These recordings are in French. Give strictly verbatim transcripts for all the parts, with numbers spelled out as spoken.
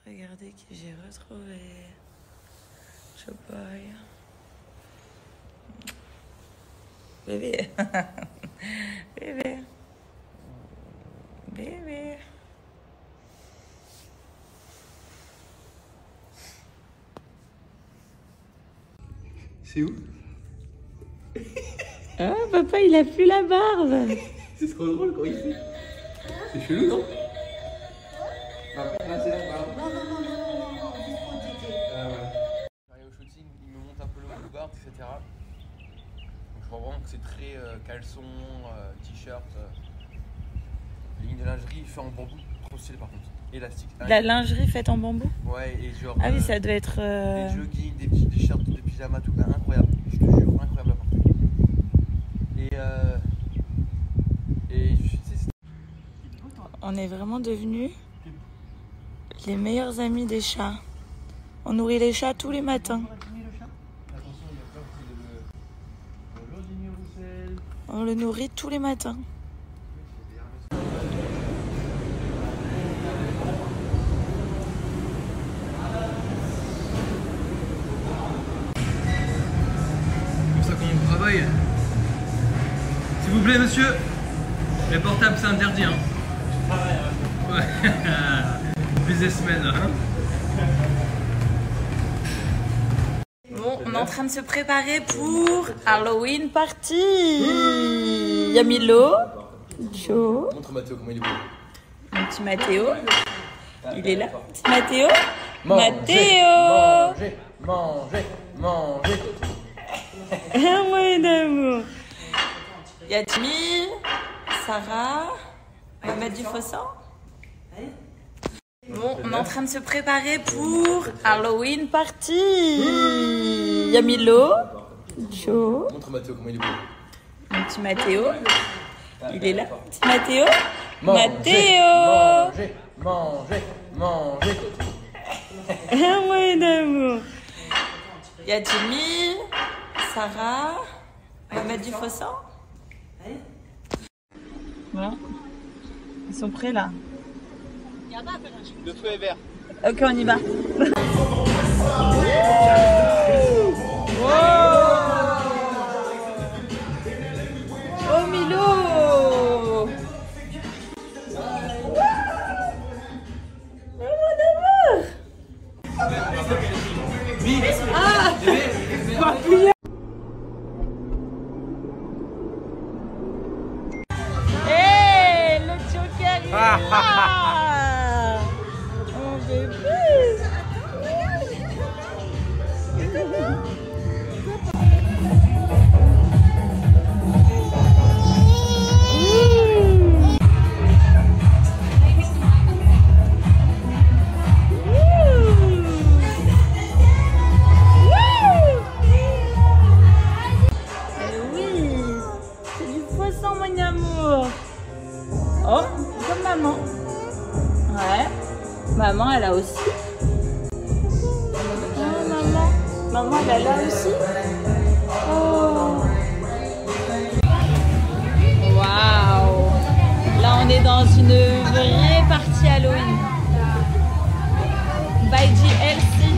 Regardez qui j'ai retrouvé. Je boy. Bébé. Bébé. Bébé. C'est où? Ah, papa, il a plus la barbe. C'est trop drôle quand il fait. C'est chelou, non? Non, non, non, non, non, non, ah ouais. J'arrive au shooting, il me monte un peu le boulevard, et cetera. Donc je vois vraiment que c'est très euh, caleçon, euh, t-shirt, euh, ligne de lingerie fait en bambou, trop stylé par contre. Élastique. La lingerie faite en bambou? Ouais, et genre. Ah oui, euh, ça doit être. Euh... Des joggings, des petits t-shirts, des pyjamas, tout. Incroyable. Je te jure, incroyable à porter. Et. Euh, et tu sais, c'est... On est vraiment devenus les meilleurs amis des chats. On nourrit les chats tous les matins. On le nourrit tous les matins. S'il vous plaît, monsieur, les portables c'est interdit. Hein. Ouais. Businessman. Hein. Bon, on est en train de se préparer pour Halloween party. Il y a Milo, Joe. Montre Mathéo comment il est beau. Mon petit Mathéo. Il est là. Petit Mathéo. Manger, Mathéo. Manger, manger, manger. Un moyen d'amour. Il y a Timmy, Sarah. On va mettre du faux sang. Bon, on est en train de se préparer pour Halloween party. Il y a Milo, Joe. Montre Mathéo comment il est beau. Mon petit Mathéo. Il est là. Petit Mathéo. Manger, Mathéo. Manger, manger, manger. Un moyen d'amour. Il y a Timmy, Sarah. On va mettre du faux sang. Voilà. Ils sont prêts là. Le feu est vert. Ok, on y va. Oh Milo. Ah, hey, le Joker il est là. Oh bébé. Oh, comme maman. Ouais. Maman, elle a aussi. Oh, maman. Maman, elle a là aussi. Oh. Waouh. Là, on est dans une vraie partie Halloween. By G L C.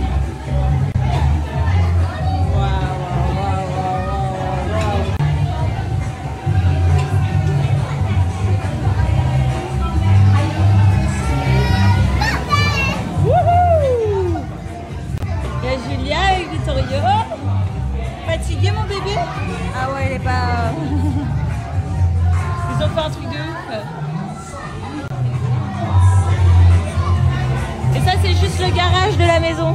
Fatigué mon bébé? Ah ouais, elle est pas... Ils ont fait un truc de ouf. Et ça c'est juste le garage de la maison.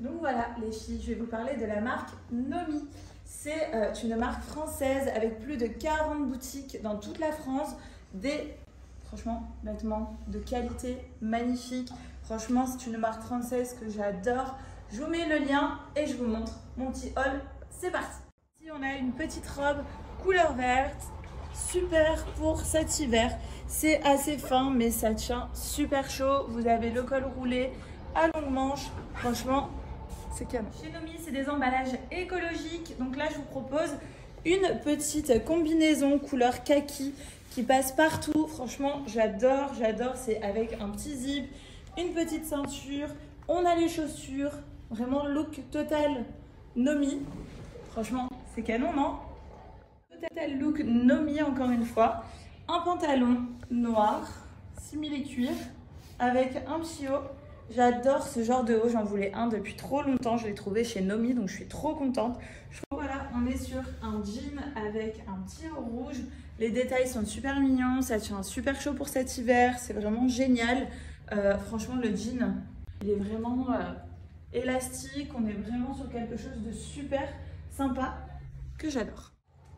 Donc voilà les filles, je vais vous parler de la marque Nomi. C'est euh, une marque française avec plus de quarante boutiques dans toute la France. Des, franchement, vêtements de qualité magnifique. Franchement, c'est une marque française que j'adore. Je vous mets le lien et je vous montre mon petit haul. C'est parti. Ici, on a une petite robe couleur verte. Super pour cet hiver. C'est assez fin, mais ça tient super chaud. Vous avez le col roulé à longue manche. Franchement, c'est canon. Chez Nomi, c'est des emballages écologiques. Donc là, je vous propose une petite combinaison couleur kaki qui passe partout. Franchement, j'adore, j'adore. C'est avec un petit zip, une petite ceinture. On a les chaussures. Vraiment, look total Nomi. Franchement, c'est canon, non? Total look Nomi, encore une fois. Un pantalon noir, similé cuir, avec un petit haut. J'adore ce genre de haut, j'en voulais un depuis trop longtemps. Je l'ai trouvé chez Nomi, donc je suis trop contente. Je trouve, voilà, on est sur un jean avec un petit haut rouge. Les détails sont super mignons, ça tient super chaud pour cet hiver. C'est vraiment génial. Euh, franchement, le jean, il est vraiment euh, élastique. On est vraiment sur quelque chose de super sympa que j'adore.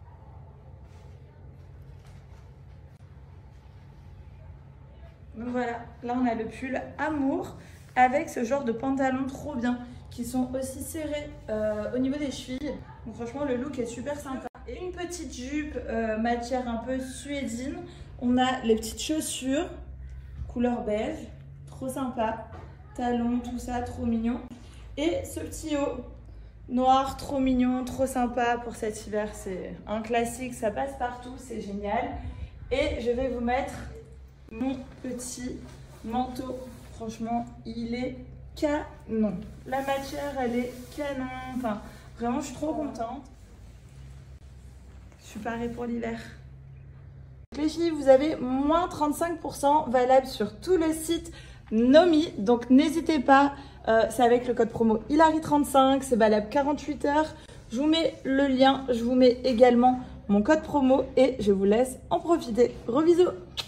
Donc voilà, là on a le pull Amour avec ce genre de pantalons trop bien qui sont aussi serrés euh, au niveau des chevilles. Donc franchement le look est super sympa. Et une petite jupe euh, matière un peu suédine. On a les petites chaussures couleur beige, trop sympa. Talons, tout ça, trop mignon. Et ce petit haut noir, trop mignon, trop sympa pour cet hiver. C'est un classique, ça passe partout, c'est génial. Et je vais vous mettre mon petit manteau. Franchement, il est canon. La matière, elle est canon. Enfin, vraiment, je suis trop contente. Je suis parée pour l'hiver. Les filles, vous avez moins trente-cinq pour cent valable sur tout le site Nomi. Donc, n'hésitez pas. Euh, c'est avec le code promo Hilary trente-cinq. C'est valable quarante-huit heures. Je vous mets le lien. Je vous mets également mon code promo et je vous laisse en profiter. Gros bisous.